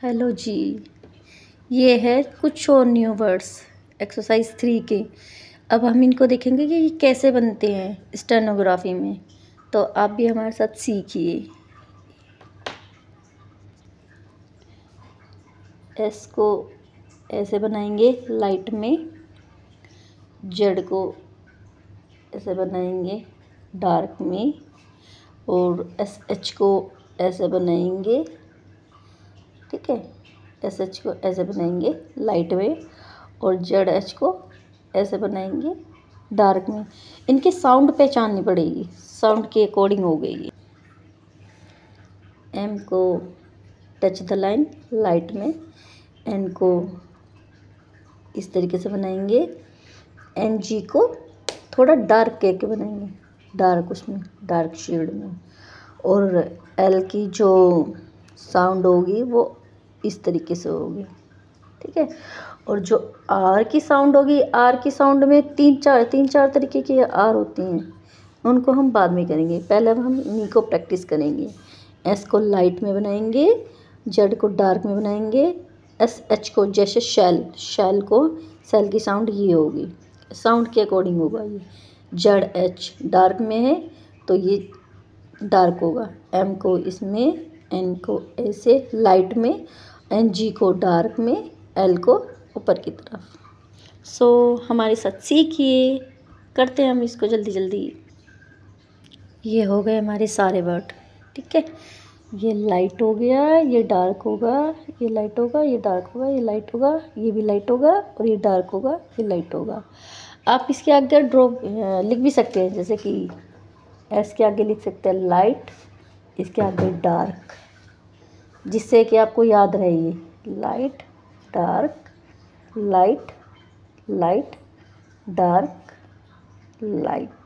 Hello जी। ये है कुछ और न्यू वर्ड्स एक्सरसाइज 3 के। अब हम इनको देखेंगे कि ये कैसे बनते हैं स्टेनोग्राफी में। तो आप भी हमारे साथ सीखिए। एस को ऐसे बनाएंगे लाइट में, जेड को ऐसे बनाएंगे डार्क में, और एस एच को ऐसे बनाएंगे। ठीक है, एस एच को ऐसे बनाएंगे लाइट में, और जेड एच को ऐसे बनाएंगे डार्क में। इनके साउंड पहचाननी पड़ेगी, साउंड के अकॉर्डिंग हो गई। एम को टच द लाइन लाइट में, एन को इस तरीके से बनाएंगे, एन जी को थोड़ा डार्क करके बनाएंगे, डार्क उसमें डार्क शेड में, और एल की जो साउंड होगी वो इस तरीके से होगी। ठीक है, और जो आर की साउंड होगी, आर की साउंड में तीन चार तरीके की आर होती हैं, उनको हम बाद में करेंगे। पहले अब हम इन्हीं को प्रैक्टिस करेंगे। एस को लाइट में बनाएंगे, जेड को डार्क में बनाएंगे, एस एच को जैसे शैल को, शैल की साउंड ये होगी, साउंड के अकॉर्डिंग होगा ये। जेड एच डार्क में है तो ये डार्क होगा। एम को इसमें, एन को ऐसे लाइट में, एन जी को डार्क में, एल को ऊपर की तरफ। सो हमारे साथ सीखिए, करते हैं हम इसको जल्दी जल्दी। ये हो गए हमारे सारे वर्ड। ठीक है, ये लाइट हो गया, ये डार्क होगा, ये लाइट होगा, ये डार्क होगा, ये लाइट होगा, ये भी लाइट होगा, और ये डार्क होगा, ये लाइट होगा। आप इसके आगे लिख भी सकते हैं, जैसे कि एस के आगे लिख सकते हैं लाइट, इसके आगे डार्क, जिससे कि आपको याद रहे ये light dark, light light dark light.